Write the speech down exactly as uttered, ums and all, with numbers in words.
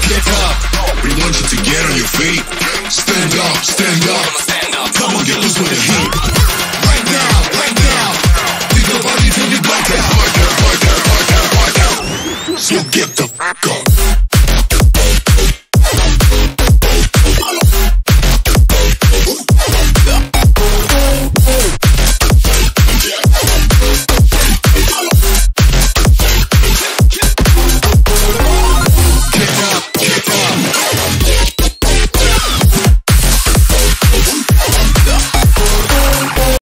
get up. We want you to get on your feet. Stand up, stand up. Come on, get loose with the heat. Right now, right now. Leave your body till you black out. So get the fuck up.